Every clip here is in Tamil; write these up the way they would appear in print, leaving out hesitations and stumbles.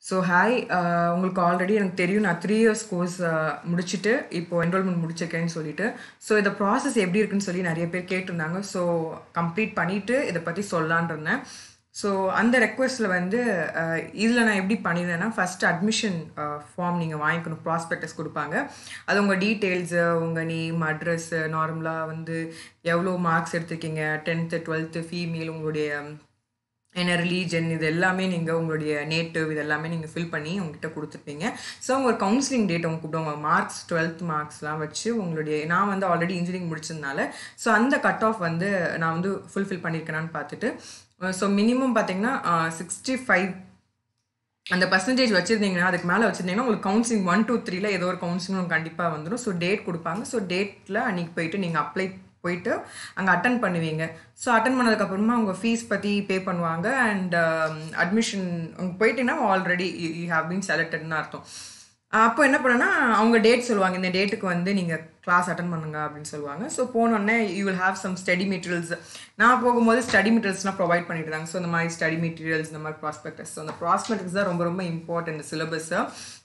ஸோ ஹாய் உங்களுக்கு ஆல்ரெடி எனக்கு தெரியும் நான் 3 இயர்ஸ் கோர்ஸ் முடிச்சுட்டு இப்போது என்ரோல்மெண்ட் முடிச்சிருக்கேன்னு சொல்லிட்டு ஸோ இதை ப்ராசஸ் எப்படி இருக்குன்னு சொல்லி நிறைய பேர் கேட்டிருந்தாங்க. ஸோ கம்ப்ளீட் பண்ணிவிட்டு இதை பற்றி சொல்லலான் இருந்தேன். ஸோ அந்த ரெக்வஸ்ட்டில் வந்து இதில் நான் எப்படி பண்ணியிருந்தேன்னா ஃபஸ்ட்டு அட்மிஷன் ஃபார்ம் நீங்கள் வாங்கிக்கணும். ப்ராஸ்பெக்டஸ் கொடுப்பாங்க. அது உங்கள் டீட்டெயில்ஸு, உங்கள் நேம், அட்ரஸ்ஸு, நார்மலாக வந்து எவ்வளோ மார்க்ஸ் எடுத்திருக்கீங்க, 10th 12th, ஃபீமேல், உங்களுடைய என்ன ரிலீஜன், இது எல்லாமே நீங்கள் உங்களுடைய நேட்டிவ் இது எல்லாமே நீங்கள் ஃபில் பண்ணி உங்ககிட்ட கொடுத்துருப்பீங்க. ஸோ உங்கள் கவுன்சிலிங் டேட் அவங்க கூப்பிடுவாங்க. மார்க்ஸ் 12th மார்க்ஸ்லாம் வச்சு உங்களுடைய நான் வந்து ஆல்ரெடி இன்ஜினியரிங் முடிச்சதுனால ஸோ அந்த கட் ஆஃப் வந்து நான் வந்து ஃபுல்ஃபில் பண்ணியிருக்கேனான்னு பார்த்துட்டு ஸோ மினிமம் பார்த்தீங்கன்னா 65 அந்த பர்சன்டேஜ் வச்சுருந்தீங்கன்னா அதுக்கு மேலே வச்சுருந்தீங்கன்னா உங்களுக்கு கவுன்சிலிங் 1 2 3ல் ஏதோ ஒரு கவுன்சிலிங் கண்டிப்பாக வந்துடும். ஸோ டேட் கொடுப்பாங்க. ஸோ டேட்டில் அன்றைக்கி போயிட்டு நீங்கள் அப்ளை போயிட்டு அங்கே அட்டன் பண்ணுவீங்க. ஸோ அட்டன் பண்ணதுக்கப்புறமா அவங்க ஃபீஸ் பற்றி பே பண்ணுவாங்க. அண்ட் அட்மிஷன் அங்கே போயிட்டீங்கன்னா ஆல்ரெடி யூ ஹேவ் பீன் செலக்டட்னு அர்த்தம். அப்போ என்ன பண்ணேன்னா அவங்க டேட் சொல்லுவாங்க, இந்த டேட்டுக்கு வந்து நீங்கள் கிளாஸ் அட்டன் பண்ணுங்க அப்படின்னு சொல்லுவாங்க. ஸோ போனோடனே you will have some study materials. நான் போகும்போது ஸ்டடி மெட்டீரியல்ஸ்லாம் ப்ரொவைட் பண்ணிட்டு இருந்தாங்க. ஸோ இந்த மாதிரி ஸ்டடி மெட்டீரியல்ஸ், இந்த மாதிரி ப்ராஸ்பெக்டஸ். ஸோ அந்த ப்ராஸ்பெக்டஸ் தான் ரொம்ப ரொம்ப இம்பார்ட்டன்ட் சிலபஸ்ஸு.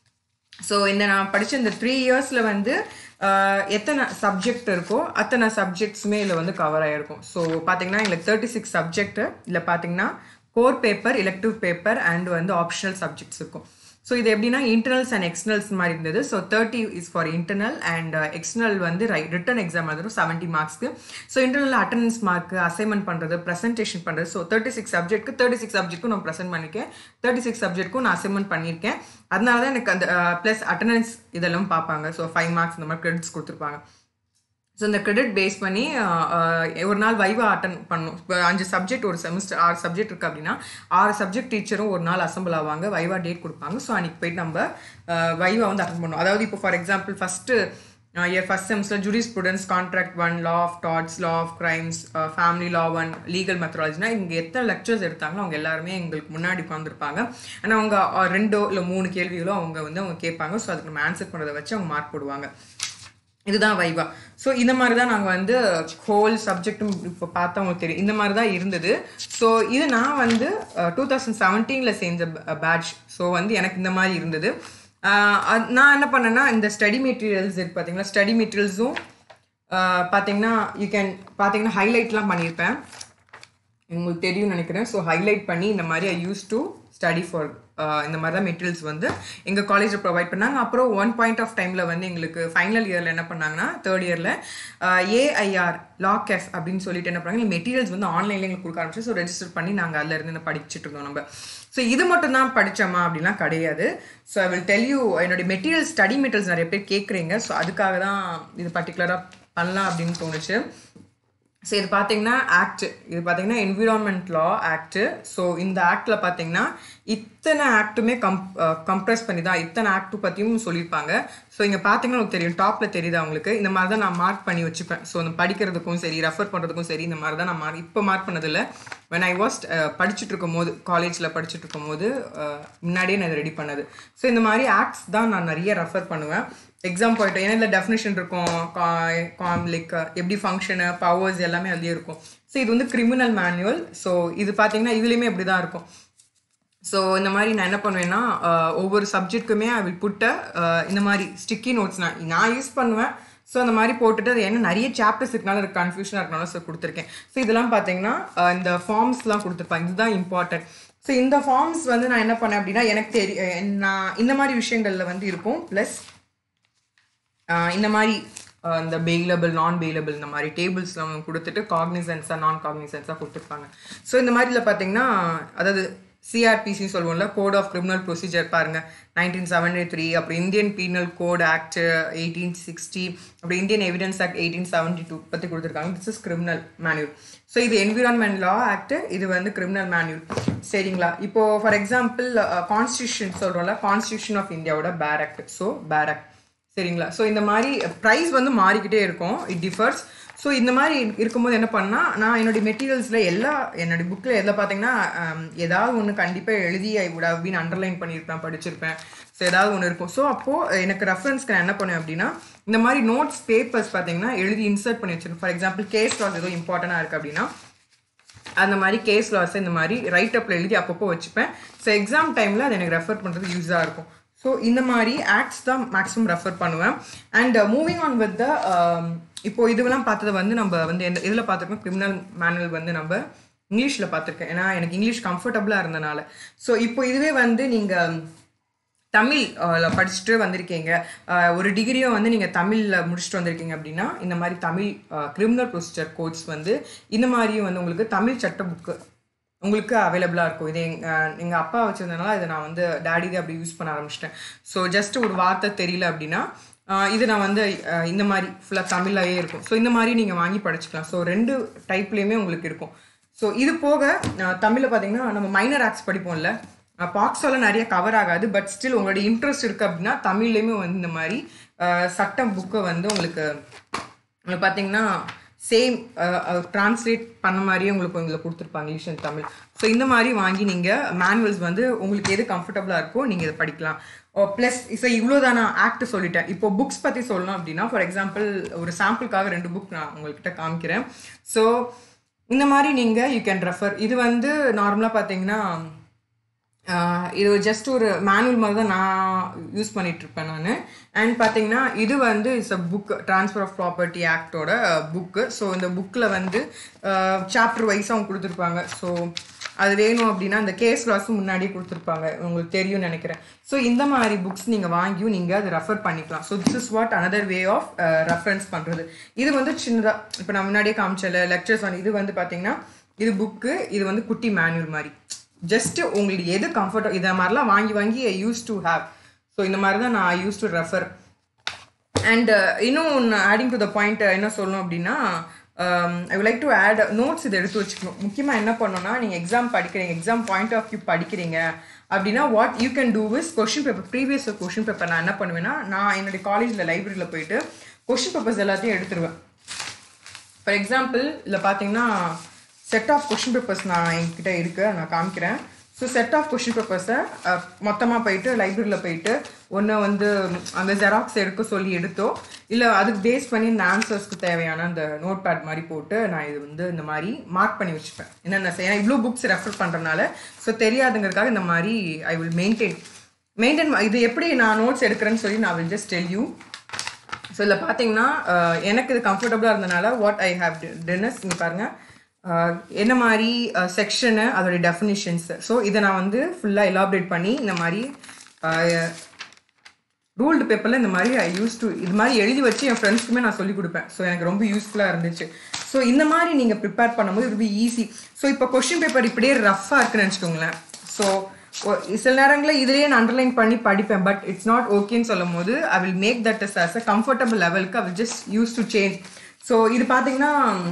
ஸோ இந்த நான் படித்த இந்த 3 இயர்ஸில் வந்து எத்தனை சப்ஜெக்ட் இருக்கோ அத்தனை சப்ஜெக்ட்ஸுமே இதில் வந்து கவர் ஆகிருக்கும். ஸோ பார்த்தீங்கன்னா எங்களுக்கு 36 சப்ஜெக்ட்டு இதில் பார்த்தீங்கன்னா core paper, elective paper and வந்து ஆப்ஷனல் சப்ஜெக்ட்ஸ் இருக்கும். ஸோ இது எப்படின்னா இன்டர்னல்ஸ் அண்ட் எக்ஸ்டர்னல்ஸ் மாதிரி இருந்தது. So 30 is for internal and external வந்து ரிட்டன் எக்ஸாம் வந்துடும் 70 மார்க்ஸ்க்கு. So internal attendance mark, assignment பண்ணுறது, ப்ரெசன்டேஷன் பண்ணுறது. ஸோ 36 சப்ஜெக்ட்க்கும் நான் ப்ரெசென்ட் பண்ணியிருக்கேன், 36 சப்ஜெக்ட்க்கும் நான் அசைன்மெண்ட் பண்ணியிருக்கேன். அதனால தான் எனக்கு அந்த ப்ளஸ் அட்டண்டன்ஸ் இதெல்லாம் பார்ப்பாங்க. ஸோ 5 மார்க்ஸ் இந்த மாதிரி கிரெடிட்ஸ் கொடுத்துருப்பாங்க. ஸோ இந்த கிரெடிட் பேஸ் பண்ணி ஒரு நாள் வைவா அட்டன் பண்ணும். இப்போ 5 சப்ஜெக்ட் ஒரு செமஸ்டர் 6 சப்ஜெக்ட் இருக்குது அப்படின்னா 6 சப்ஜெக்ட் டீச்சரும் ஒரு நாள் அசம்பிள் ஆவாங்க, வைவா டேட் கொடுப்பாங்க. ஸோ அன்றைக்கி போயிட்டு நம்ம வைவா வந்து அட்டன் பண்ணணும். அதாவது இப்போ for example first first semester jurisprudence, contract 1, law of torts, law of crimes, family law 1, legal மெத்தடாலஜினா இங்கே எத்தனை லெக்சர்ஸ் எடுத்தாங்களோ அவங்க எல்லாருமே எங்களுக்கு முன்னாடி உட்காந்துருப்பாங்க. ஆனால் அவங்க 2 இல்லை 3 கேள்விகளோ அவங்க வந்து அவங்க கேட்பாங்க. ஸோ அதுக்கு நம்ம ஆன்சர் பண்ணுறதை வச்சு அவங்க மார்க் போடுவாங்க. இதுதான் வைவா. ஸோ இந்த மாதிரி தான் நாங்கள் வந்து ஹோல் சப்ஜெக்டும் இப்போ பார்த்தா உங்களுக்கு தெரியும் இந்த மாதிரி தான் இருந்தது. ஸோ இது நான் வந்து 2017 சேர்ந்த பேட்ச். ஸோ வந்து எனக்கு இந்த மாதிரி இருந்தது. நான் என்ன பண்ணேன்னா இந்த ஸ்டடி மெட்டீரியல்ஸ் இருக்குது பார்த்தீங்களா, ஸ்டடி மெட்டீரியல்ஸும் பார்த்தீங்கன்னா யூ கேன் பார்த்தீங்கன்னா ஹைலைட்லாம் பண்ணியிருப்பேன், உங்களுக்கு தெரியும்னு நினைக்கிறேன். ஸோ ஹைலைட் பண்ணி இந்த மாதிரி I use to study for இந்த மாதிரி தான் மெட்டீரியல்ஸ் வந்து எங்கள் காலேஜில் ப்ரொவைட் பண்ணாங்க. அப்புறம் ஒன் பாயிண்ட் ஆஃப் டைமில் வந்து எங்களுக்கு ஃபைனல் இயரில் என்ன பண்ணாங்கன்னா தேர்ட் இயரில் ஏஐஆர் லாக்எஃப் அப்படின்னு சொல்லிட்டு என்ன பண்ணாங்க, மெட்டீரியல்ஸ் வந்து ஆன்லைனில் எங்களுக்கு கொடுக்க ஆரம்பிச்சு. ஸோ ரெஜிஸ்டர் பண்ணி நாங்கள் அதில் இருந்து படிச்சுட்டு இருந்தோம் நம்ம. ஸோ இது மட்டும் தான் படித்தோமா அப்படிலாம் கிடையாது. So I will tell you என்னுடைய மெட்டீரியல்ஸ், ஸ்டடி மெட்டீரியல்ஸ் நிறைய பேர் கேட்குறீங்க. ஸோ அதுக்காக தான் இது பர்டிகுலராக பண்ணலாம் அப்படின்னு தோணுச்சு. ஸோ இது பார்த்தீங்கன்னா ஆக்ட், இது பார்த்தீங்கன்னா என்விரான்மெண்ட் லா ஆக்டு. ஸோ இந்த ஆக்டில் பார்த்தீங்கன்னா இத்தனை ஆக்டுமே கம்ப்ரெஸ் பண்ணி தான் இத்தனை ஆக்டு பற்றியும் சொல்லியிருப்பாங்க. ஸோ இங்கே பார்த்தீங்கன்னா உங்களுக்கு தெரியும், டாப்பில் தெரியுது அவங்களுக்கு. இந்த மாதிரி தான் நான் மார்க் பண்ணி வச்சுப்பேன். ஸோ இந்த படிக்கிறதுக்கும் சரி, ரெஃபர் பண்ணுறதுக்கும் சரி, இந்த மாதிரி தான் நான் இப்போ மார்க் பண்ணதில்லை. வென் ஐ வாஸ் படிச்சுட்டு இருக்கும் போது, காலேஜில் படிச்சுட்டு இருக்கும் போது முன்னாடியே நான் இதை ரெடி பண்ணது. ஸோ இந்த மாதிரி ஆக்ட்ஸ் தான் நான் நிறைய ரெஃபர் பண்ணுவேன் எக்ஸாம் போய்ட்டு. ஏன்னா இதில் டெஃபினேஷன் இருக்கும், லைக் எப்படி ஃபங்க்ஷனு, பவர்ஸ் எல்லாமே அதுலேயே இருக்கும். ஸோ இது வந்து கிரிமினல் மேனுவல். ஸோ இது பார்த்தீங்கன்னா இதுலேயுமே இப்படி தான் இருக்கும். ஸோ இந்த மாதிரி நான் என்ன பண்ணுவேன்னா ஒவ்வொரு சப்ஜெக்ட்டுக்குமே ஐ வில் புட்ட இந்த மாதிரி ஸ்டிக்கி நோட்ஸ் நான் யூஸ் பண்ணுவேன். ஸோ அந்த மாதிரி போட்டுட்டு அது என்ன நிறைய சாப்டர்ஸ் இருக்கனால எனக்கு கன்ஃபியூஷனாக இருக்கனால ஸோ கொடுத்துருக்கேன். ஸோ இதெல்லாம் பார்த்தீங்கன்னா இந்த ஃபார்ம்ஸ்லாம் கொடுத்துருப்பாங்க, இதுதான் இம்பார்ட்டன்ட். ஸோ இந்த ஃபார்ம்ஸ் வந்து நான் என்ன பண்ணேன் அப்படின்னா எனக்கு நான் இந்த மாதிரி விஷயங்களில் வந்து இருக்கும். ப்ளஸ் இந்த மாதிரி இந்த பெயிலபிள், நான் பெயிலபிள் இந்த மாதிரி டேபிள்ஸ்லாம் கொடுத்துட்டு காக்னிசன்ஸாக, நான் காக்னிசன்ஸாக கொடுத்துருப்பாங்க. ஸோ இந்த மாதிரில பார்த்தீங்கன்னா அதாவது சிஆர்பிசி சொல்லுவோம்ல, கோட் ஆஃப் கிரிமினல் ப்ரொசீஜர் பாருங்கள் 1973, அப்புறம் இந்தியன் பீனல் கோட் ஆக்ட் 1860, அப்புறம் இந்தியன் எவிடன்ஸ் ஆக்ட் 1872 பற்றி கொடுத்துருக்காங்க. This is criminal manual. So இது என்விரான்மெண்ட் லா ஆக்ட், இது வந்து கிரிமினல் மேனுவல். சரிங்களா? இப்போது ஃபார் எக்ஸாம்பிள் கான்ஸ்டியூஷன் சொல்கிறோம்ல, கான்ஸ்டியூஷன் ஆஃப் இந்தியாவோட bare act. So bare act சரிங்களா? ஸோ இந்த மாதிரி ப்ரைஸ் வந்து மாறிக்கிட்டே இருக்கும், இட் டிஃபர்ஸ். ஸோ இந்த மாதிரி இருக்கும்போது என்ன பண்ணால் நான் என்னுடைய மெட்டீரியல்ஸில் என்னுடைய புக்கில் எதில் பார்த்தீங்கன்னா ஏதாவது ஒன்று கண்டிப்பாக எழுதி I would have been underlined பண்ணியிருப்பேன், படிச்சிருப்பேன். ஸோ ஏதாவது ஒன்று இருக்கும். ஸோ அப்போது எனக்கு ரெஃபரன்ஸ்க்கு நான் என்ன பண்ணுவேன் அப்படின்னா இந்த மாதிரி நோட்ஸ் பேப்பர்ஸ் பார்த்தீங்கன்னா எழுதி இன்சர்ட் பண்ணி வச்சிருக்கேன். ஃபார் எக்ஸாம்பிள் கேஸ் லாஸ் ஏதோ இம்பார்ட்டண்ட்டாக இருக்குது அப்படின்னா அந்த மாதிரி கேஸ் லாஸ் இந்த மாதிரி ரைட் அப்பில் எழுதி அப்பப்போ வச்சுப்பேன். ஸோ எக்ஸாம் டைமில் அது எனக்கு ரெஃபர் பண்ணுறது யூஸாக இருக்கும். ஸோ இந்த மாதிரி ஆக்ட்ஸ் தான் மேக்ஸிமம் ரெஃபர் பண்ணுவேன். And moving on with the இப்போது இதுவெல்லாம் பார்த்தது வந்து நம்ம வந்து எந்த இதில் பார்த்துருக்கோம், கிரிமினல் மேனுவல் வந்து நம்ம இங்கிலீஷில் பார்த்துருக்கேன். ஏன்னா எனக்கு இங்கிலீஷ் கம்ஃபர்டபுளாக இருந்தனால. ஸோ இப்போ இதுவே வந்து நீங்கள் தமிழ் படிச்சுட்டு வந்திருக்கீங்க, ஒரு டிகிரியும் வந்து நீங்கள் தமிழில் முடிச்சுட்டு வந்திருக்கீங்க அப்படின்னா இந்த மாதிரி தமிழ் கிரிமினல் ப்ரொசீஜர் கோட்ஸ் வந்து இந்த மாதிரியும் வந்து உங்களுக்கு தமிழ் சட்ட புக்கு உங்களுக்கு அவைலபிளாக இருக்கும். இது எங்கள் அப்பா வச்சுருந்தனால இதை நான் வந்து டேடிதே அப்படி யூஸ் பண்ண ஆரம்பிச்சிட்டேன். ஸோ ஜஸ்ட் ஒரு வார்த்தை தெரியல அப்படின்னா இது நான் வந்து இந்த மாதிரி ஃபுல்லாக தமிழ்லையே இருக்கும். ஸோ இந்த மாதிரி நீங்கள் வாங்கி படிச்சுக்கலாம். ஸோ 2 டைப்லேயுமே உங்களுக்கு இருக்கும். ஸோ இது போக தமிழில் பார்த்தீங்கன்னா நம்ம மைனர் ஆக்ட்ஸ் படிப்போம்ல, பாக்ஸோல நிறைய கவர் ஆகாது, பட் ஸ்டில் உங்களோட இன்ட்ரெஸ்ட் இருக்குது அப்படின்னா தமிழ்லேயுமே வந்து இந்த மாதிரி சட்டம் புக்கை வந்து உங்களுக்கு பார்த்தீங்கன்னா சேம் ட்ரான்ஸ்லேட் பண்ண மாதிரியே உங்களுக்கு இதில் கொடுத்துருப்பாங்க இங்கிலீஷ் அண்ட் தமிழ். ஸோ இந்த மாதிரி வாங்கி நீங்கள் மேனுவல்ஸ் வந்து உங்களுக்கு எது கம்ஃபர்டபுளாக இருக்கோ நீங்கள் இதை படிக்கலாம். ப்ளஸ் ஸோ இவ்வளோ தான் நான் ஆக்ட் சொல்லிட்டேன். இப்போ புக்ஸ் பற்றி சொல்லணும் அப்படின்னா ஃபார் எக்ஸாம்பிள் ஒரு சாம்பிளுக்காக 2 புக் நான் உங்கள்கிட்ட காமிக்கிறேன். ஸோ இந்த மாதிரி நீங்கள் யூ கேன் ரெஃபர். இது வந்து நார்மலாக பார்த்தீங்கன்னா இது ஜஸ்ட் ஒரு மேனுவல் மாதிரி தான் நான் யூஸ் பண்ணிகிட்ருப்பேன் நான். அண்ட் பார்த்தீங்கன்னா இது வந்து it's a book, transfer of property ஆக்டோட புக்கு. ஸோ இந்த புக்கில் வந்து சாப்டர் வைஸாக அவங்க கொடுத்துருப்பாங்க. ஸோ அது வேணும் அப்படின்னா அந்த கேஸ் லாஸும் முன்னாடியே கொடுத்துருப்பாங்க, உங்களுக்கு தெரியும்னு நினைக்கிறேன். ஸோ இந்த மாதிரி புக்ஸ் நீங்கள் வாங்கியும் நீங்கள் அதை ரெஃபர் பண்ணிக்கலாம். So this is what another way of reference பண்ணுறது. இது வந்து சின்னதாக இப்போ நான் முன்னாடியே காமிச்சல லெக்சர்ஸ் ஆன் இது வந்து பார்த்தீங்கன்னா இது புக்கு, இது வந்து குட்டி மேனுவல் மாதிரி. ஜஸ்ட்டு உங்களுக்கு எது கம்ஃபர்ட் இதை மாதிரிலாம் வாங்கி I use to have. So இந்த மாதிரி தான் நான் யூஸ் டு ரெஃபர். அண்ட் இன்னும் ஆடிங் டு த பாயிண்ட் என்ன சொல்லணும் அப்படின்னா I would like to add notes. இதை எடுத்து வச்சுக்கணும். முக்கியமாக என்ன பண்ணணும்னா நீங்கள் எக்ஸாம் படிக்கிறீங்க, எக்ஸாம் பாயிண்ட் ஆஃப் வியூ படிக்கிறீங்க அப்படின்னா what you can do is question paper, previous question paper நான் என்ன பண்ணுவேன்னா நான் என்னுடைய காலேஜில் லைப்ரரியில் போயிட்டு கொஷின் பேப்பர்ஸ் எல்லாத்தையும் எடுத்துருவேன். ஃபார் எக்ஸாம்பிள் இதில் பார்த்தீங்கன்னா செட் ஆஃப் கொஷின் பேப்பர்ஸ் நான் என்கிட்ட இருக்குது, நான் காமிக்கிறேன். ஸோ செட் ஆஃப் கொஷின் பேப்பர்ஸை மொத்தமாக போயிட்டு லைப்ரரியில் போயிட்டு ஒன்று வந்து அந்த ஜெராக்ஸ் எடுக்க சொல்லி எடுத்தோ இல்லை அதுக்கு பேஸ் பண்ணி இந்த ஆன்சர்ஸ்க்கு தேவையான அந்த நோட் பேட் மாதிரி போட்டு நான் இது வந்து இந்த மாதிரி மார்க் பண்ணி வச்சுப்பேன். என்னென்ன ஏன்னா இவ்வளோ புக்ஸ் ரெஃபர் பண்ணுறதுனால ஸோ தெரியாதுங்கிறதுக்காக இந்த மாதிரி ஐ வில் மெயின்டைன் இது எப்படி நான் நோட்ஸ் எடுக்கிறேன்னு சொல்லி நான் will just tell you. So இதில் பார்த்தீங்கன்னா எனக்கு இது கம்ஃபர்டபுளாக இருந்தனால வாட் ஐ ஹேவ் டின்னஸ் இங்கே பாருங்கள் என்ன மாதிரி செக்ஷனு அதோடைய டெஃபினிஷன்ஸு. ஸோ இதை நான் வந்து ஃபுல்லாக எலாபரேட் பண்ணி இந்த மாதிரி ரூல்டு பேப்பரில் இந்த மாதிரி ஐ யூஸ் டு இது மாதிரி எழுதி வச்சு என் ஃப்ரெண்ட்ஸ்க்குமே நான் சொல்லிக் கொடுப்பேன். ஸோ எனக்கு ரொம்ப யூஸ்ஃபுல்லாக இருந்துச்சு. ஸோ இந்த மாதிரி நீங்கள் ப்ரிப்பேர் பண்ணும்போது ரொம்ப ஈஸி. ஸோ இப்போ கொஷின் பேப்பர் இப்படியே ரஃப்பாக இருக்குன்னு வச்சுக்கோங்களேன். ஸோ சில நேரங்களில் இதுலேயே நான் அண்டர்லைன் பண்ணி படிப்பேன், பட் இட்ஸ் நாட் ஓகேன்னு சொல்லும் போது I will make that as a comfortable லெவலுக்கு I will just used to change. So இது பார்த்தீங்கன்னா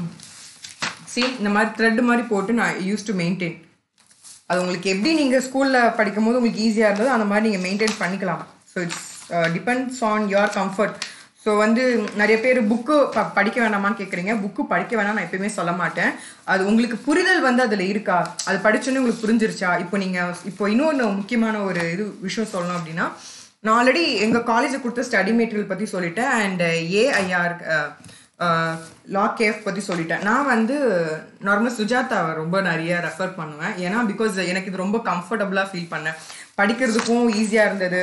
இந்த மாதிரி த்ரெட் மாதிரி போட்டு நான் யூஸ் டு மெயின்டைன். அது உங்களுக்கு எப்படி நீங்கள் ஸ்கூலில் படிக்கும் போது உங்களுக்கு ஈஸியாக இருந்தது அந்த மாதிரி நீங்கள் மெயின்டைன் பண்ணிக்கலாம். So it's depends on your comfort. So வந்து நிறைய பேர் புக்கு படிக்க வேணாமான்னு கேட்குறீங்க. புக்கு படிக்க வேணாம் நான் எப்பயுமே சொல்ல மாட்டேன். அது உங்களுக்கு புரிதல் வந்து அதில் இருக்கா, அது படிச்சோன்னே உங்களுக்கு புரிஞ்சிருச்சா. இப்போ இன்னொன்று முக்கியமான ஒரு விஷயம் சொல்லணும் அப்படின்னா நான் ஆல்ரெடி எங்கள் காலேஜில் கொடுத்த ஸ்டடி மெட்டீரியல் பற்றி சொல்லிட்டேன். அண்ட் ஏஐஆர் லா கேஃப் பற்றி சொல்லிட்டேன். நான் வந்து நார்மலாக சுஜாதாவை ரொம்ப நிறைய ரெஃபர் பண்ணுவேன். ஏன்னா பிகாஸ் எனக்கு இது ரொம்ப கம்ஃபர்டபுளாக ஃபீல் பண்ணேன், படிக்கிறதுக்கும் ஈஸியாக இருந்தது.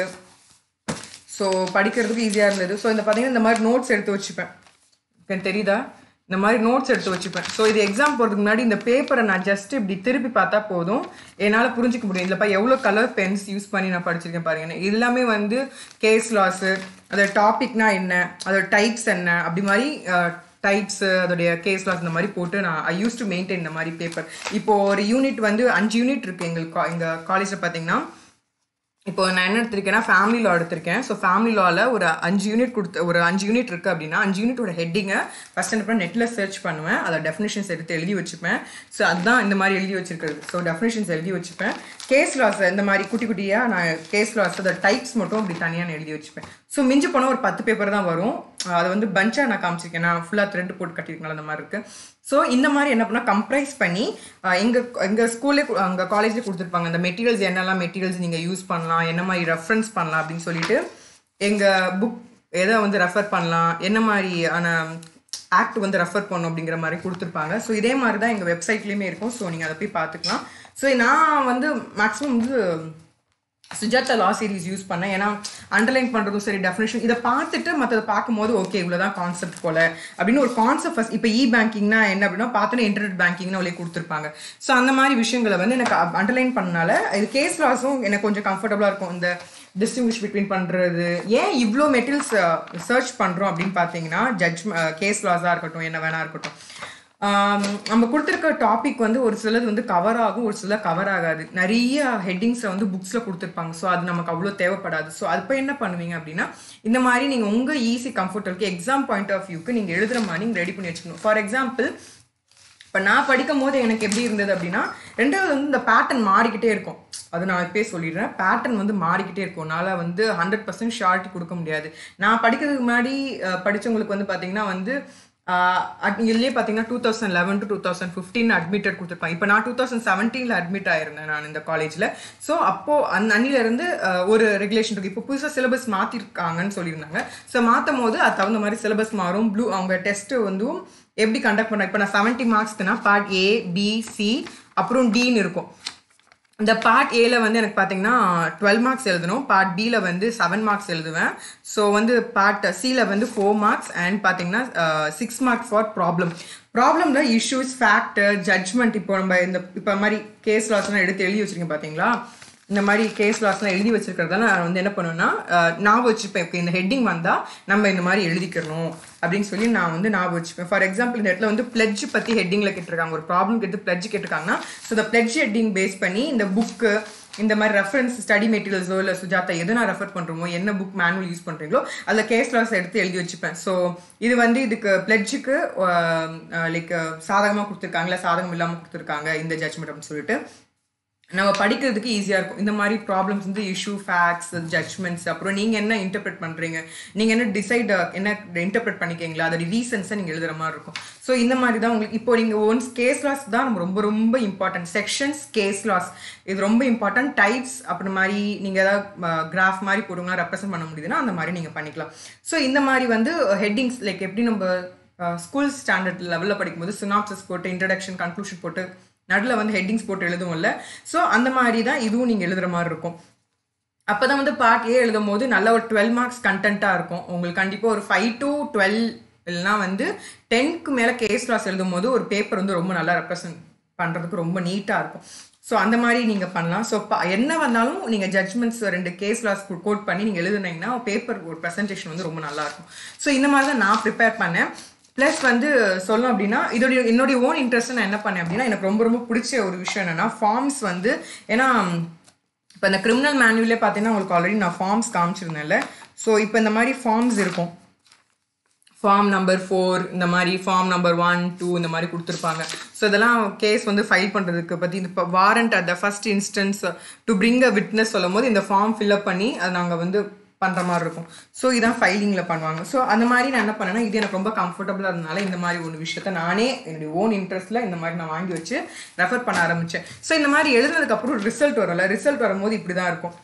ஸோ இந்த பார்த்தீங்கன்னா இந்த மாதிரி நோட்ஸ் எடுத்து வச்சுப்பேன். எனக்கு தெரியுதா, இந்த மாதிரி நோட்ஸ் எடுத்து வச்சுப்பேன். ஸோ இது எக்ஸாம் போகிறதுக்கு முன்னாடி இந்த பேப்பரை நான் ஜஸ்ட் இப்படி திருப்பி பார்த்தா போதும், என்னால் புரிஞ்சிக்க முடியும். இல்லைப்பா எவ்வளோ கலர் பென்ஸ் யூஸ் பண்ணி நான் படிச்சிருக்கேன் பாருங்க. எல்லாமே வந்து கேஸ் லாஸு, அதோட டாபிக்னா என்ன, அதோட டைப்ஸ் என்ன, அப்படி மாதிரி டைப்ஸு, அதோடைய கேஸ் லாஸ் இந்த மாதிரி போட்டு நான் ஐ யூஸ் டு மெயின்டைன் இந்த மாதிரி பேப்பர். இப்போது ஒரு யூனிட் வந்து 5 யூனிட் இருக்குது எங்கள் காலேஜில் பார்த்தீங்கன்னா. இப்போ நான் என்ன எடுத்திருக்கேன்னா ஃபேமிலி லா எடுத்திருக்கேன். ஸோ ஃபேமிலி லாவில் ஒரு 5 யூனிட் இருக்குது அப்படின்னா 5 யூனிட்டோட ஹெட்டிங்கை ஃபஸ்ட் என்ன பண்ண நெட்டில் சர்ச் பண்ணுவேன், அதை டெஃபினிஷன்ஸ் எடுத்து எழுதி வச்சுப்பேன். ஸோ அதுதான் இந்த மாதிரி எழுதி வச்சிருக்கிறது. ஸோ டெஃபினிஷன்ஸ் எழுதி வச்சுப்பேன். கேஸ் லாஸ் இந்த மாதிரி குட்டி குட்டியாக நான் கேஸ் லாஸ் அதை டைப்ஸ் மட்டும் அப்படி தனியாக நான் எழுதி வச்சுப்பேன். ஸோ மிஞ்சி போனால் ஒரு 10 பேப்பர் தான் வரும். அதை வந்து பஞ்சாக நான் காமிச்சிருக்கேன், நான் ஃபுல்லாக த்ரெட் போட்டு கட்டியிருக்கனால அந்த மாதிரி இருக்குது. ஸோ இந்த மாதிரி என்ன பண்ணால் கம்ப்ரைஸ் பண்ணி எங்கள் ஸ்கூல்லே அங்கே காலேஜ்லேயே கொடுத்துருப்பாங்க அந்த மெட்டீரியல்ஸ், என்னெல்லாம் மெட்டீரியல்ஸ் நீங்கள் யூஸ் பண்ணலாம், என்ன மாதிரி ரெஃபரன்ஸ் பண்ணலாம் அப்படின்னு சொல்லிட்டு எங்கள் புக் எதை வந்து ரெஃபர் பண்ணலாம், என்ன மாதிரியான ஆக்ட் வந்து ரெஃபர் பண்ணும் அப்படிங்கிற மாதிரி கொடுத்துருப்பாங்க. ஸோ இதே மாதிரி தான் எங்கள் வெப்சைட்லேயுமே இருக்கும். ஸோ நீங்கள் அதை போய் பார்த்துக்கலாம். ஸோ நான் வந்து மேக்ஸிமம் வந்து சுஜாதா லா சீரிஸ் யூஸ் பண்ணேன். ஏன்னா அண்டர்லைன் பண்ணுறதும் சரி, டெஃபினேஷன் இதை பார்த்துட்டு மற்றதை பார்க்கும்போது ஓகே இவ்வளோதான் கான்செப்ட் போல அப்படின்னு ஒரு கான்செப்ட் ஃபஸ்ட். இப்போ பேங்கிங்னா என்ன அப்படின்னா பார்த்தோன்னா இன்டர்நெட் பேங்கிங்னு அவளே கொடுத்துருப்பாங்க. ஸோ அந்த மாதிரி விஷயங்களை வந்து எனக்கு அண்டர்லைன் பண்ணனால இது கேஸ் லாஸும் எனக்கு கொஞ்சம் கம்ஃபர்டபுளாக இருக்கும். இந்த டிஸ்டிங்விஷ் பிட்வீன் பண்ணுறது, ஏன் இவ்வளோ மெட்டீரியல்ஸ் சர்ச் பண்ணுறோம் அப்படின்னு பார்த்தீங்கன்னா கேஸ் லாஸாக இருக்கட்டும், என்ன வேணா இருக்கட்டும், நம்ம கொடுத்துருக்க டாபிக் வந்து ஒரு சிலது வந்து கவர் ஆகும், ஒரு சில கவர் ஆகாது. நிறைய ஹெட்டிங்ஸை வந்து புக்ஸில் கொடுத்துருப்பாங்க. ஸோ அது நமக்கு அவ்வளோ தேவைப்படாது. ஸோ அப்போ என்ன பண்ணுவீங்க அப்படின்னா இந்த மாதிரி நீங்கள் உங்கள் ஈஸி கம்ஃபர்டபுளுக்கு எக்ஸாம் பாயிண்ட் ஆஃப் வியூக்கு நீங்கள் எழுதுகிற மாதிரி நீங்கள் ரெடி பண்ணி வச்சுக்கணும். ஃபார் எக்ஸாம்பிள் இப்போ நான் படிக்கும் போது எனக்கு எப்படி இருந்தது அப்படின்னா, ரெண்டாவது வந்து இந்த பேட்டர்ன் மாறிக்கிட்டே இருக்கும். அது நான் இப்போயே சொல்லிடுறேன், பேட்டர்ன் வந்து மாறிக்கிட்டே இருக்கும். என்னால் வந்து 100% ஷார்ட்டி கொடுக்க முடியாது. நான் படிக்கிறதுக்கு முன்னாடி படித்தவங்களுக்கு வந்து பார்த்தீங்கன்னா வந்து இதுலேயே பார்த்தீங்கன்னா 2011 to 2015 அட்மிட்டட் கொடுத்துருப்பாங்க. இப்போ நான் 2017 அட்மிட் ஆயிருந்தேன் நான் இந்த காலேஜில். ஸோ அப்போது அன்னிலேருந்து ஒரு ரெகுலேஷன் இருக்குது. இப்போ புதுசாக சிலபஸ் மாற்றிருக்காங்கன்னு சொல்லியிருந்தாங்க. ஸோ மாற்றும் போது அது தகுந்த மாதிரி சிலபஸ் மாறும். அவங்க டெஸ்ட்டு வந்து எப்படி கண்டக்ட் பண்ண, இப்போ நான் 70 மார்க்ஸ்க்குனா பார்ட் A, B, C அப்புறம் Dன்னு இருக்கும். இந்த பார்ட் ஏல வந்து எனக்கு பார்த்தீங்கன்னா 12 மார்க்ஸ் எழுதணும், பார்ட் பியில் வந்து 7 மார்க்ஸ் எழுதுவேன். ஸோ வந்து பார்ட் சியில் வந்து 4 மார்க்ஸ் அண்ட் பார்த்தீங்கன்னா 6 மார்க்ஸ் ஃபார் ப்ராப்ளமில் இஷ்யூஸ், ஃபேக்டர், ஜட்ஜ்மெண்ட். இப்போ நம்ம இப்போ மாதிரி கேஸ் லாஸ்லாம் எடுத்து எழுதி வச்சுருக்கேன் பார்த்தீங்களா, இந்த மாதிரி கேஸ் லாஸ்லாம் எழுதி வச்சிருக்கிறதால நான் வந்து என்ன பண்ணுவேன்னா ஞாபகம் வச்சுப்பேன். இப்போ இந்த ஹெட்டிங் வந்தால் நம்ம இந்த மாதிரி எழுதிக்கணும் அப்படின்னு சொல்லி நான் வந்து ஞாபகம் வச்சுப்பேன். ஃபார் எக்ஸாம்பிள் இந்த இடத்துல வந்து பிளட்ஜ் பற்றி ஹெட்டிங்கில் கேட்டிருக்காங்க, ஒரு ப்ராப்ளம் எடுத்து பிளட்ஜ் கேட்டிருக்காங்கன்னா ஸோ இந்த பிளட்ஜ் ஹெட்டிங் பேஸ் பண்ணி இந்த புக்கு, இந்த மாதிரி ரெஃபரன்ஸ் ஸ்டடி மெட்டீரியல்ஸோ இல்லை சுஜாதா எது நான் ரெஃபர் பண்ணுறோமோ, என்ன புக் மேனுவல் யூஸ் பண்ணுறீங்களோ அதில் கேஸ் லாஸ் எடுத்து எழுதி வச்சுப்பேன். ஸோ இது வந்து இதுக்கு பிளட்ஜுக்கு லைக் சாதகமாக கொடுத்துருக்காங்களா, சாதகம் இல்லாமல் கொடுத்துருக்காங்க இந்த ஜட்ஜ்மெண்ட் அப்படின்னு சொல்லிட்டு நம்ம படிக்கிறதுக்கு ஈஸியாக இருக்கும். இந்த மாதிரி ப்ராப்ளம்ஸ் வந்து இஷ்யூ, ஃபேக்ட்ஸ், ஜட்ஜ்மெண்ட்ஸ், அப்புறம் நீங்கள் என்ன இன்டர்பிரட் பண்ணுறீங்க, நீங்கள் என்ன என்ன இன்டர்பிரட் பண்ணிக்கிங்களா, அதோட ரீசன்ஸை நீங்கள் எழுதுகிற மாதிரி இருக்கும். ஸோ இந்த மாதிரி தான் உங்களுக்கு இப்போ நீங்கள் ஒன்ஸ் கேஸ் லாஸ் தான் நம்ம ரொம்ப ரொம்ப இம்பார்ட்டன்ட். செக்ஷன்ஸ், கேஸ் லாஸ் இது ரொம்ப இம்பார்ட்டன்ட். டைப்ஸ் அப்படி மாதிரி நீங்கள் ஏதாவது கிராஃப் மாதிரி போடுங்க ரெப்ரசென்ட் பண்ண முடியுதுன்னா அந்த மாதிரி நீங்கள் பண்ணிக்கலாம். ஸோ இந்த மாதிரி வந்து ஹெட்டிங்ஸ் லைக் எப்படி நம்ம ஸ்கூல் ஸ்டாண்டர்ட் லெவலில் படிக்கும்போது சினாப்சிஸ் போட்டு இன்ட்ரடக்ஷன், கன்க்ளூஷன் போட்டு நடுவில் வந்து ஹெட்டிங்ஸ் போட்டு எழுதுவோம் இல்லை. ஸோ அந்த மாதிரி தான் இதுவும் நீங்கள் எழுதுகிற மாதிரி இருக்கும். அப்போ தான் வந்து பார்ட் ஏ எழுதும் போது நல்ல ஒரு 12 மார்க்ஸ் கண்டென்ட்டாக இருக்கும். உங்களுக்கு கண்டிப்பாக ஒரு 5 to 12 இல்லைனா வந்து 10க்கு மேலே கேஸ் லாஸ் எழுதும் போது ஒரு பேப்பர் வந்து ரொம்ப நல்லா ரெப்ரசன்ட் பண்ணுறதுக்கு ரொம்ப நீட்டாக இருக்கும். ஸோ அந்த மாதிரி நீங்கள் பண்ணலாம். ஸோ என்ன வந்தாலும் நீங்கள் ஜட்ஜ்மெண்ட்ஸ் 2 கேஸ் லாஸ் கோட் பண்ணி நீங்கள் எழுதுனீங்கன்னா பேப்பர் ஒரு ப்ரெசன்டேஷன் வந்து ரொம்ப நல்லாயிருக்கும். ஸோ இந்த மாதிரி தான் நான் ப்ரிப்பேர் பண்ணேன். ப்ளஸ் வந்து சொல்லணும் அப்படின்னா என்னுடைய ஓன் இன்ட்ரெஸ்ட் நான் என்ன பண்ணேன் அப்படின்னா, எனக்கு ரொம்ப ரொம்ப பிடிச்ச ஒரு விஷயம் என்னென்னா ஃபார்ம்ஸ் வந்து. ஏன்னா இப்போ இந்த கிரிமினல் மேனுவலே பார்த்தீங்கன்னா உங்களுக்கு ஆல்ரெடி நான் ஃபார்ம்ஸ் காமிச்சிருந்தேன்ல. ஸோ இப்போ இந்த மாதிரி ஃபார்ம்ஸ் இருக்கும், ஃபார்ம் நம்பர் 4, இந்த மாதிரி ஃபார்ம் நம்பர் 1, 2 இந்த மாதிரி கொடுத்துருப்பாங்க. ஸோ இதெல்லாம் கேஸ் வந்து ஃபைல் பண்ணுறதுக்கு பற்றி இந்த warrant at the first instance to bring a witness சொல்லும் போது இந்த ஃபார்ம் ஃபில்அப் பண்ணி அதை நாங்கள் வந்து பண்ணுற மாதிரி இருக்கும். ஸோ இதான் ஃபைலிங்கில் பண்ணுவாங்க. ஸோ அந்த மாதிரி நான் என்ன பண்ணேன்னா இது எனக்கு ரொம்ப கம்ஃபர்டபுளாக இருந்தனால இந்த மாதிரி ஒரு விஷயத்த நானே என்னுடைய ஓன் இன்ட்ரெஸ்ட்டில் இந்த மாதிரி நான் வாங்கி வச்சு ரெஃபர் பண்ண ஆரம்பித்தேன். ஸோ இந்த மாதிரி எழுதுனதுக்கப்புறம் ரிசல்ட் வரல, ரிசல்ட் வரும்போது இப்படி தான் இருக்கும்.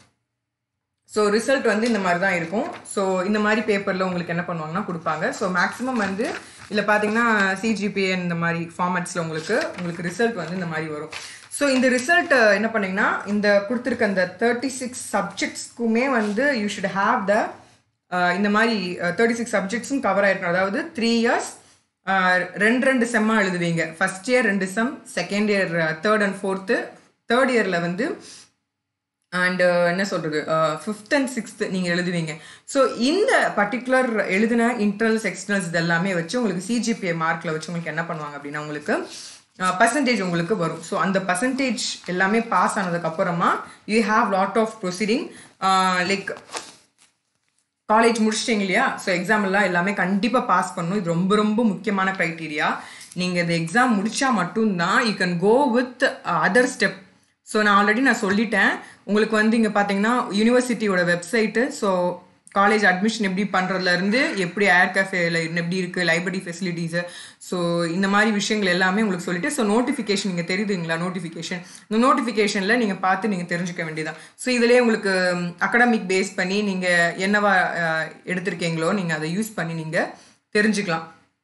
ஸோ ரிசல்ட் வந்து இந்த மாதிரி தான் இருக்கும். ஸோ இந்த மாதிரி பேப்பரில் உங்களுக்கு என்ன பண்ணுவாங்கன்னா கொடுப்பாங்க. ஸோ மேக்ஸிமம் வந்து இதில் பார்த்தீங்கன்னா CGPA இந்த மாதிரி ஃபார்மேட்ஸில் உங்களுக்கு ரிசல்ட் வந்து இந்த மாதிரி வரும். ஸோ இந்த ரிசல்ட் என்ன பண்ணிங்கன்னா இந்த கொடுத்துருக்க அந்த 36 சப்ஜெக்ட்ஸ்க்குமே வந்து யூ ஷுட் ஹாவ் த இந்த மாதிரி 36 சப்ஜெக்ட்ஸும் கவர் ஆகிருக்கணும். அதாவது 3 years 2 செம்மாக எழுதுவீங்க. First year 2 sem, second year 3rd and 4th, third year வந்து அண்டு என்ன சொல்கிறது 5th and 6th நீங்கள் எழுதுவீங்க. ஸோ இந்த பர்டிகுலர் எழுதின இன்டர்னல்ஸ், எக்ஸ்டர்னல்ஸ் இது எல்லாமே வச்சு உங்களுக்கு CGPA மார்க்கில் வச்சு உங்களுக்கு என்ன பண்ணுவாங்க அப்படின்னா உங்களுக்கு பர்சன்டேஜ் உங்களுக்கு வரும். ஸோ அந்த பர்சன்டேஜ் எல்லாமே பாஸ் ஆனதுக்கப்புறமா you have lot of proceeding. Like college முடிச்சிட்டிங்க இல்லையா, ஸோ எக்ஸாம் எல்லாம் எல்லாமே கண்டிப்பாக பாஸ் பண்ணணும். இது ரொம்ப ரொம்ப முக்கியமான க்ரைட்டீரியா. நீங்கள் இந்த எக்ஸாம் முடித்தா மட்டும்தான் you can go with other step. So நான் ஆல்ரெடி சொல்லிட்டேன் உங்களுக்கு வந்து இங்கே பார்த்தீங்கன்னா யூனிவர்சிட்டியோட வெப்சைட்டு, ஸோ காலேஜ் அட்மிஷன் எப்படி பண்ணுறதுலேருந்து எப்படி ஏர் கேஃபேல எப்படி இருக்குது, லைப்ரரி ஃபெசிலிட்டிஸு, ஸோ இந்த மாதிரி விஷயங்கள் எல்லாமே உங்களுக்கு சொல்லிட்டு, ஸோ நோட்டிஃபிகேஷன் நீங்கள் தெரியுதுங்களா, நோட்டிஃபிகேஷன், இந்த நோட்டிஃபிகேஷனில் நீங்கள் பார்த்து நீங்கள் தெரிஞ்சுக்க வேண்டியதான். ஸோ இதிலே உங்களுக்கு அகடமிக் பேஸ் பண்ணி நீங்கள் என்னவா எடுத்திருக்கீங்களோ நீங்கள் அதை யூஸ் பண்ணி நீங்கள் தெரிஞ்சுக்கலாம்.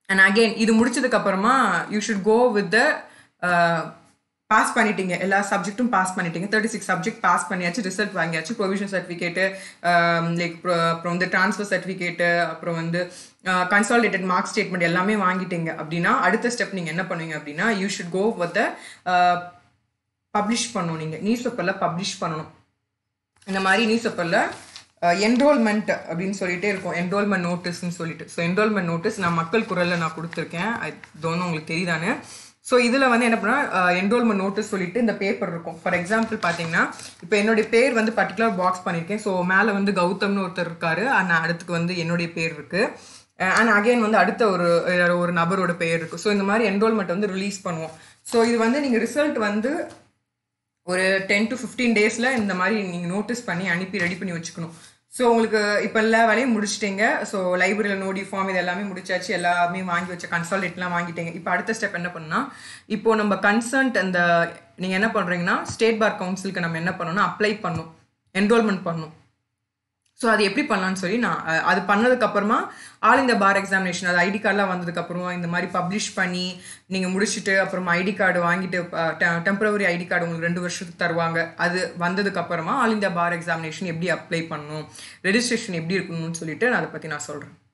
அண்ட் அகெயின் இது முடிச்சதுக்கு அப்புறமா you should go with the pass பண்ணிட்டீங்க, எல்லா சப்ஜெக்ட்டும் பாஸ் பண்ணிட்டீங்க, 36 சப்ஜெக்ட் பாஸ் பண்ணியாச்சு, ரிசல்ட் வாங்கியாச்சு, ப்ரொவிஷன் சர்டிஃபிகேட்டு, லைக் அப்புறம் வந்து ட்ரான்ஸ்ஃபர் சர்டிஃபிகேட்டு, அப்புறம் வந்து கன்சாலிடேட்டட் மார்க் ஸ்டேட்மெண்ட் எல்லாமே வாங்கிட்டீங்க அப்படின்னா அடுத்த ஸ்டெப் நீங்கள் என்ன பண்ணுவீங்க அப்படின்னா you should go with the publish பண்ணணும். நீங்கள் நியூஸ் பேப்பரில் பப்ளிஷ் பண்ணணும். இந்த மாதிரி நியூஸ் பேப்பரில் என்ரோல்மெண்ட் அப்படின்னு சொல்லிட்டே இருக்கும், என்ரோல்மெண்ட் நோட்டீஸ்ன்னு சொல்லிட்டு. ஸோ என்ரோல்மெண்ட் நோட்டீஸ் நான் மக்கள் குரலில் நான் கொடுத்துருக்கேன், தோணும் உங்களுக்கு தெரியுதானே. ஸோ இதில் வந்து என்ன பண்ணால் என்ரோல்மெண்ட் நோட்டீஸ் சொல்லிட்டு இந்த பேப்பர் இருக்கும். ஃபார் எக்ஸாம்பிள் பார்த்தீங்கன்னா இப்போ என்னுடைய பேர் வந்து பர்டிகுலர் பாக்ஸ் பண்ணியிருக்கேன். ஸோ மேலே வந்து கௌதம்னு ஒருத்தர் இருக்காரு, ஆனால் அடுத்துக்கு வந்து என்னுடைய பேர் இருக்குது, அண்ட் அகெயின் வந்து அடுத்த ஒரு நபரோட பேர் இருக்குது. ஸோ இந்த மாதிரி என்ரோல்மெண்ட் வந்து ரிலீஸ் பண்ணுவோம். ஸோ இது வந்து நீங்கள் ரிசல்ட் வந்து ஒரு 10 to 15 டேஸில் இந்த மாதிரி நீங்கள் நோட்டீஸ் பண்ணி அனுப்பி ரெடி பண்ணி வச்சுக்கணும். ஸோ உங்களுக்கு இப்போ எல்லா வேலையும் முடிச்சிட்டிங்க. ஸோ லைப்ரரியில் நோடி ஃபார்ம் இது எல்லாமே முடிச்சாச்சு, எல்லாமே வாங்கி வச்ச கன்சால்டேட்லாம் வாங்கிட்டீங்க. இப்போ அடுத்த ஸ்டெப் என்ன பண்ணால் இப்போது நம்ம கன்சர்ன்ட் அந்த நீங்கள் என்ன பண்ணுறீங்கன்னா ஸ்டேட் பார் கவுன்சிலுக்கு நம்ம என்ன பண்ணணும்னா அப்ளை பண்ணணும், என்ரோல்மெண்ட் பண்ணணும். ஸோ அது எப்படி பண்ணலான்னு சொல்லி நான் அது பண்ணதுக்கப்புறமா ஆல் இந்தியா பார் எக்ஸாமினேஷன் அது ஐடி கார்டெலாம் வந்ததுக்கப்புறமா இந்த மாதிரி பப்ளிஷ் பண்ணி நீங்கள் முடிச்சுட்டு அப்புறமா ஐடி கார்டு வாங்கிட்டு டெம்பரவரி ஐடி கார்டு உங்களுக்கு 2 வருஷத்துக்கு தருவாங்க. அது வந்ததுக்கப்புறமா ஆல் இந்தியா பார் எக்ஸாமினேஷன் எப்படி அப்ளை பண்ணணும், ரெஜிஸ்ட்ரேஷன் எப்படி இருக்கணும்னு சொல்லிட்டு நான் அதை பற்றி நான் சொல்கிறேன்.